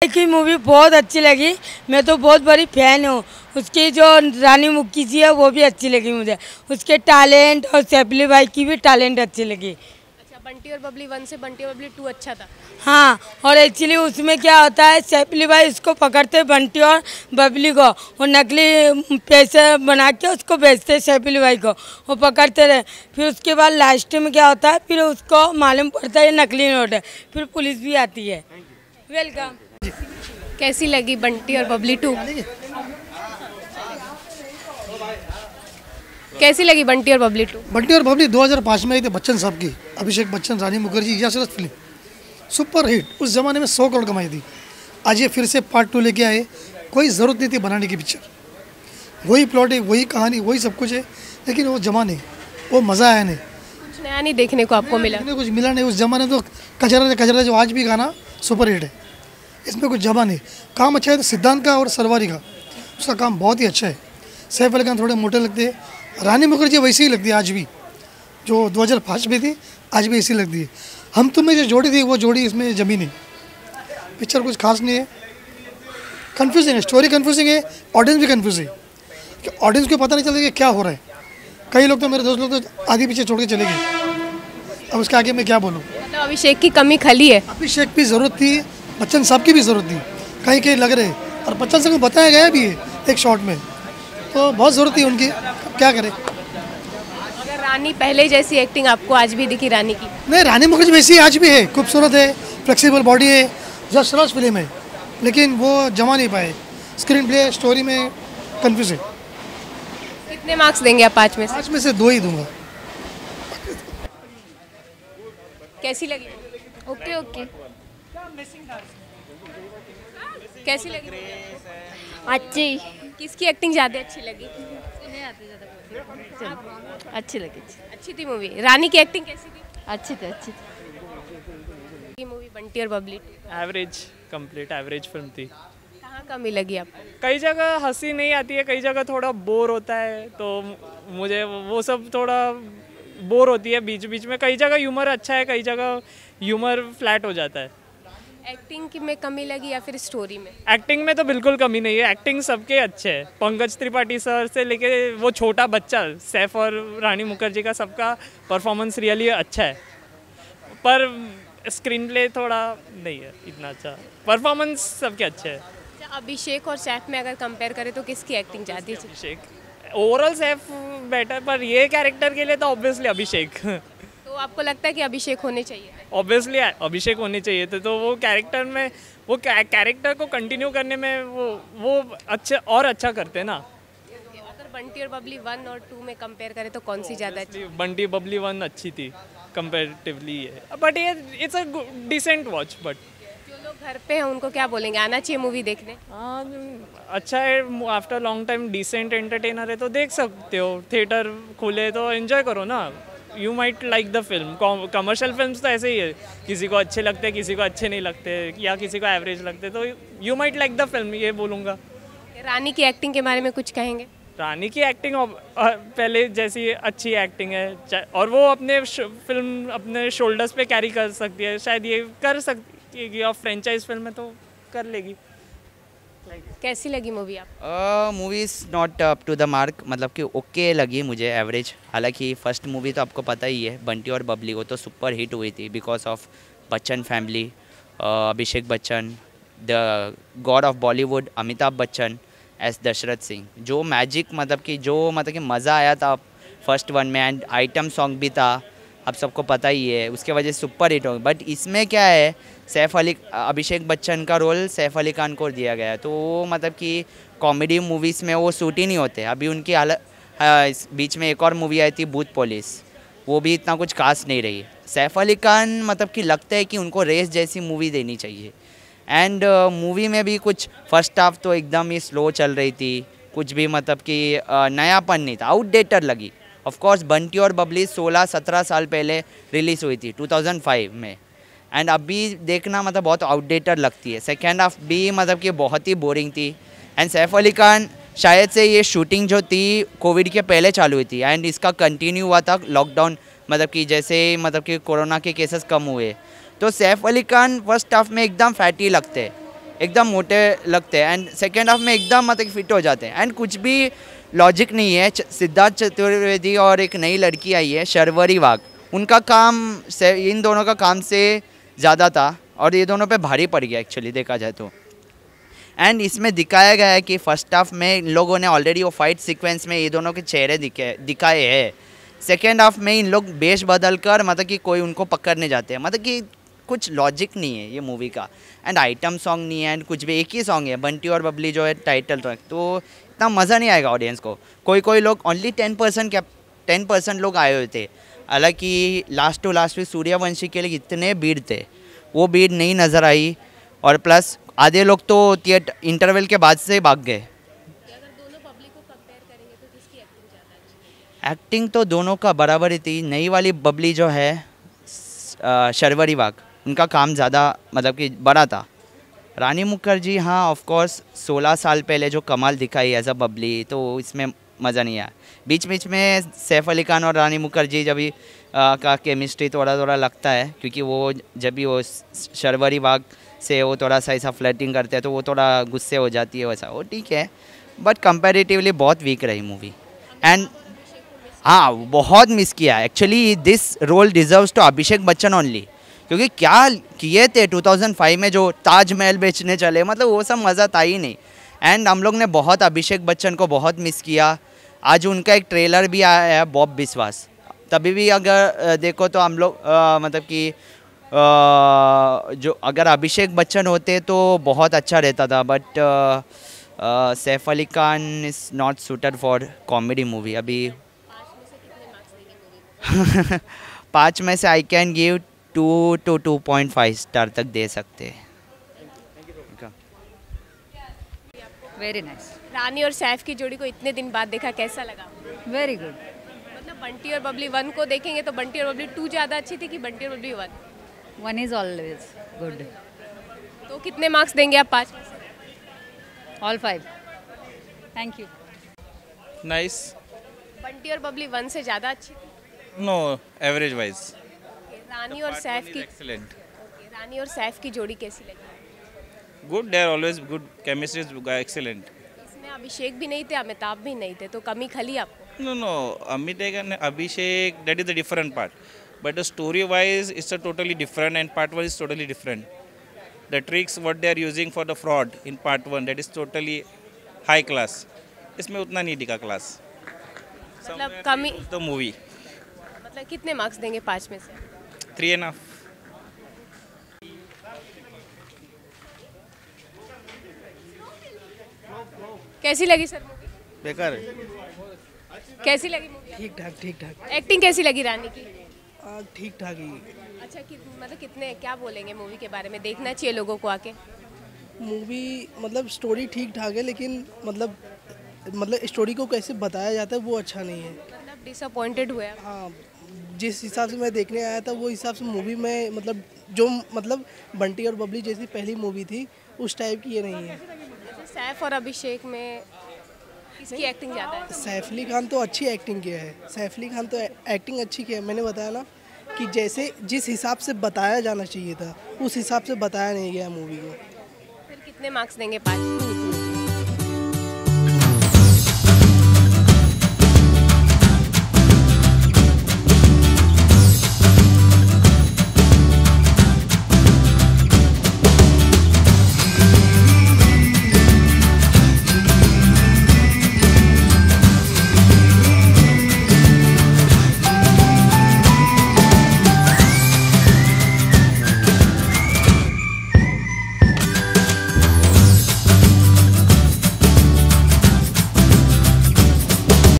की मूवी बहुत अच्छी लगी। मैं तो बहुत बड़ी फैन हूँ उसकी। जो रानी मुखर्जी है वो भी अच्छी लगी मुझे। उसके टैलेंट और सैफली भाई की भी टैलेंट अच्छी लगी। अच्छा, बंटी और बबली 1 से बंटी और बबली 2 अच्छा था। हाँ, और एक्चुअली उसमें क्या होता है, सैफली भाई उसको पकड़ते बंटी और बबली को, वो नकली पैसे बना के उसको बेचते सैफली भाई को, वो पकड़ते रहे। फिर उसके बाद लास्ट में क्या होता है, फिर उसको मालूम पड़ता है ये नकली नोट है, फिर पुलिस भी आती है। वेलकम। कैसी लगी बंटी और बबली 2? कैसी लगी बंटी और बबली 2? बंटी और बबली 2005 में आई थी बच्चन साहब की, अभिषेक बच्चन, रानी मुखर्जी, यशरथ फिल्म, सुपर हिट। उस ज़माने में 100 करोड़ कमाई थी। आज ये फिर से पार्ट 2 लेके आए। कोई ज़रूरत नहीं थी बनाने की पिक्चर, वही प्लॉट है, वही कहानी, वही सब कुछ है, लेकिन वो जमा नहीं, वो मज़ा आया नहीं, कुछ नया नहीं देखने को आपको मिला? कुछ मिला नहीं। उस ज़माने तो कचरा कचरा जो आज भी गाना सुपर हिट है, इसमें कुछ जमा नहीं। काम अच्छा है तो सिद्धांत का और सरवारी का, उसका काम बहुत ही अच्छा है। सैफ अली खान थोड़े मोटे लगते हैं, रानी मुखर्जी वैसी ही लगती है आज भी, जो 2005 में थी आज भी ऐसी लगती है। हम तुम में जो जोड़ी थी वो जोड़ी इसमें जमी नहीं। पिक्चर कुछ खास नहीं है, कन्फ्यूजिंग है, स्टोरी कन्फ्यूजिंग है, ऑडियंस भी कन्फ्यूज है कि ऑडियंस को पता नहीं चलता कि क्या हो रहा है। कई लोग तो, मेरे दोस्त लोग तो आधी पीछे छोड़ के चले गए। अब उसके आगे मैं क्या बोलूँ। मतलब अभिषेक की कमी खली है। अभिषेक की ज़रूरत थी, बच्चन साहब की भी ज़रूरत थी, कहीं कहीं लग रहे, और बच्चन साहब को बताया गया भी है एक शॉट में, तो बहुत ज़रूरत थी उनकी, क्या करें। अगर रानी पहले जैसी एक्टिंग आपको आज भी दिखी रानी की? नहीं, रानी मुखर्जी वैसी आज भी है, खूबसूरत है, फ्लेक्सिबल बॉडी है, जस्ट फिल्म है, लेकिन वो जमा नहीं पाए। स्क्रीन प्ले, स्टोरी में कन्फ्यूज है। कितने मार्क्स देंगे आप 5 में से? 5 में से 2 ही दूंगा। कैसी लगी? Okay okay. कैसी लगी? अच्छी। किसकी एक्टिंग ज़्यादा अच्छी लगी? अच्छी लगी। अच्छी थी मूवी। रानी की एक्टिंग कैसी थी? अच्छी थी अच्छी थी। ये मूवी बंटी और Babli 2 average, complete average film थी। कहाँ कमी लगी आपको? कई जगह हंसी नहीं आती है, कई जगह थोड़ा बोर होता है, तो मुझे वो सब थोड़ा बोर होती है बीच बीच में। कई जगह ह्यूमर अच्छा है, कई जगह ह्यूमर फ्लैट हो जाता है। एक्टिंग की में कमी लगी या फिर स्टोरी में? एक्टिंग में तो बिल्कुल कमी नहीं है, एक्टिंग सबके अच्छे है। पंकज त्रिपाठी सर से लेके वो छोटा बच्चा सैफ और रानी मुखर्जी का, सबका परफॉर्मेंस रियली अच्छा है, पर स्क्रीन प्ले थोड़ा नहीं है इतना अच्छा। परफॉर्मेंस सबके अच्छे है। अभिषेक और सैफ में अगर कंपेयर करें तो किसकी एक्टिंग ज़्यादा अच्छी? अभिषेक ओवरऑल, सैफ बेटर, पर ये कैरेक्टर के लिए तो ऑब्वियसली अभिषेक। तो आपको लगता है कि अभिषेक होने चाहिए? ऑब्वियसली अभिषेक होने चाहिए थे, तो वो कैरेक्टर में, वो कैरेक्टर को कंटिन्यू करने में वो अच्छा और अच्छा करते ना। अगर बंटी और बबली 1 और 2 में कंपेयर करें तो कौन सी ज़्यादा अच्छी? बंटी बबली 1 अच्छी थी कंपेरेटिवली, बट ये it's a decent watch. But जो लोग घर पे हैं उनको क्या बोलेंगे, आना चाहिए मूवी देखने? हाँ, अच्छा है, after long time decent entertainer है, तो देख सकते हो। थिएटर खुले तो एंजॉय करो ना। You might like the film. Commercial films तो ऐसे ही है, किसी को अच्छे लगते हैं, किसी को अच्छे नहीं लगते, या किसी को एवरेज लगते, तो you might like the film, ये बोलूँगा। रानी की एक्टिंग के बारे में कुछ कहेंगे? रानी की एक्टिंग पहले जैसी अच्छी एक्टिंग है, और वो अपने फिल्म अपने शोल्डर्स पे कैरी कर सकती है, शायद ये कर सकती है, और फ्रेंचाइज फिल्म में तो कर लेगी। कैसी लगी मूवी आप? Movie is not up to the mark, मतलब कि ओके लगी मुझे, एवरेज। हालांकि फर्स्ट मूवी तो आपको पता ही है, बंटी और बबली, वो तो सुपर हिट हुई थी because of Bachchan family, Abhishek Bachchan, the god of Bollywood Amitabh Bachchan as Dashrath Singh. जो मैजिक, मतलब कि मज़ा आया था फर्स्ट वन में, एंड आइटम सॉन्ग भी था, आप सबको पता ही है, उसके वजह से सुपर हिट हो। बट इसमें क्या है, अभिषेक बच्चन का रोल सैफ अली खान को दिया गया है, तो वो मतलब कि कॉमेडी मूवीज़ में वो सूट ही नहीं होते। अभी उनकी इस बीच में एक और मूवी आई थी भूत पुलिस, वो भी इतना कुछ खास नहीं रही। सैफ अली खान मतलब कि लगता है कि उनको रेस जैसी मूवी देनी चाहिए। एंड मूवी में भी कुछ फर्स्ट हाफ तो एकदम ही स्लो चल रही थी, कुछ भी मतलब कि नयापन नहीं था, आउटडेटेड लगी। ऑफ कोर्स बंटी और बबली 16-17 साल पहले रिलीज़ हुई थी 2005 में, एंड अभी देखना मतलब बहुत आउटडेटेड लगती है। सेकेंड हाफ भी मतलब कि बहुत ही बोरिंग थी। एंड सैफ अली खान शायद से ये शूटिंग जो थी कोविड के पहले चालू हुई थी, एंड इसका कंटिन्यू हुआ था लॉकडाउन, मतलब कि जैसे मतलब कि कोरोना के केसेस कम हुए, तो सैफ अली खान फर्स्ट हाफ में एकदम फैटी लगते हैं, एकदम मोटे लगते हैं एंड सेकेंड हाफ में एकदम मतलब फिट हो जाते हैं एंड कुछ भी लॉजिक नहीं है। सिद्धार्थ चतुर्वेदी और एक नई लड़की आई है शर्वरी वाघ, उनका काम इन दोनों का काम से ज़्यादा था और ये दोनों पे भारी पड़ गया एक्चुअली देखा जाए तो। एंड इसमें दिखाया गया है कि फर्स्ट हाफ में इन लोगों ने ऑलरेडी वो फाइट सीक्वेंस में ये दोनों के चेहरे दिखाए हैं। सेकेंड हाफ में इन लोग बेश बदल कर मतलब कि कोई उनको पकड़ने जाते हैं, मतलब कि कुछ लॉजिक नहीं है ये मूवी का। एंड आइटम सॉन्ग नहीं है एंड कुछ भी, एक ही सॉन्ग है बंटी और बबली जो है टाइटल ट्रैक, तो इतना मज़ा नहीं आएगा ऑडियंस को। कोई लोग ओनली 10% लोग आए हुए थे, हालांकि लास्ट टू लास्ट में सूर्यवंशी के लिए इतने भीड़ थे, वो भीड़ नहीं नज़र आई। और प्लस आधे लोग तो थिएटर इंटरवल के बाद से भाग गए। अगर दोनों पब्लिक को कंपेयर करेंगे तो किसकी एक्टिंग ज़्यादा अच्छी है? एक्टिंग तो दोनों का बराबर ही थी। नई वाली बबली जो है शर्वरी वाघ, उनका काम ज़्यादा मतलब कि बड़ा था। रानी मुखर्जी हाँ ऑफ कोर्स 16 साल पहले जो कमाल दिखाई एज अ बबली, तो इसमें मज़ा नहीं आया। बीच बीच में सैफ अली खान और रानी मुखर्जी जब भी का केमिस्ट्री थोड़ा लगता है, क्योंकि वो जब भी वो शर्वरी वाघ से वो थोड़ा सा ऐसा फ्लर्टिंग करते हैं तो वो थोड़ा गुस्से हो जाती है, वैसा वो ठीक है, बट कंपैरेटिवली बहुत वीक रही मूवी। एंड हाँ बहुत मिस किया actually. This role deserves to Abhishek Bachchan only, क्योंकि क्या किए थे 2005 में जो ताजमहल बेचने चले, मतलब वो सब मज़ा था ही नहीं। एंड हम लोग ने बहुत अभिषेक बच्चन को बहुत मिस किया। आज उनका एक ट्रेलर भी आया है बॉब बिस्वास, तभी भी अगर देखो तो हम लोग मतलब कि जो अगर अभिषेक बच्चन होते तो बहुत अच्छा रहता था, but Saif Ali Khan is not suited for comedy movie. अभी 5 में से I can give 2 to 2.5 star तक दे सकते हैं। वेरी नाइस, रानी और सैफ की जोड़ी को इतने दिन बाद देखा, कैसा लगा? Very good. मतलब बंटी और बबली 1 को देखेंगे तो बंटी और बबली 2 ज़्यादा अच्छी थी कि बंटी और बबली 1? 1 is always good. तो कितने मार्क्स देंगे आप 5 में से? All 5। Thank you. Nice. Bunty और बबली 1 से ज़्यादा अच्छी थी? No, average wise. रानी और सैफ की एक्सीलेंट। रानी और सैफ की जोड़ी कैसी लगी? Good, they are always good, chemistry is excellent. इसमें अभिषेक भी नहीं थे, अमिताभ भी नहीं थे, तो कमी खली आपको? No, Abhishek, that is the different part. But the story wise, it's a totally different, and part 1 is totally different. The tricks what they are using for the fraud in part 1, that is totally high class. इसमें उतना नहीं दिखा class. मतलब कमी the movie मतलब कितने marks देंगे 5 में से? 3.5। कैसी लगी सर मूवी? बेकार है। कैसी लगी मूवी? ठीक ठाक एक्टिंग कैसी लगी रानी की? ठीक ठाक ही। अच्छा मतलब कितने, क्या बोलेंगे मूवी के बारे में? देखना चाहिए लोगों को आके? मूवी मतलब स्टोरी ठीक ठाक है, लेकिन मतलब स्टोरी को कैसे बताया जाता है वो अच्छा नहीं है। मतलब डिसअपॉइंटेड हुए आप? हाँ, जिस हिसाब से मैं देखने आया था वो हिसाब से मूवी में मतलब जो मतलब बंटी और बबली जैसी पहली मूवी थी उस टाइप की ये नहीं है। जैसे सैफ और अभिषेक में किसकी एक्टिंग ज़्यादा है? सैफ अली खान तो अच्छी एक्टिंग किया है, सैफ अली खान तो एक्टिंग अच्छी किया है। मैंने बताया ना कि जैसे जिस हिसाब से बताया जाना चाहिए था उस हिसाब से बताया नहीं गया मूवी को। फिर कितने मार्क्स देंगे 5?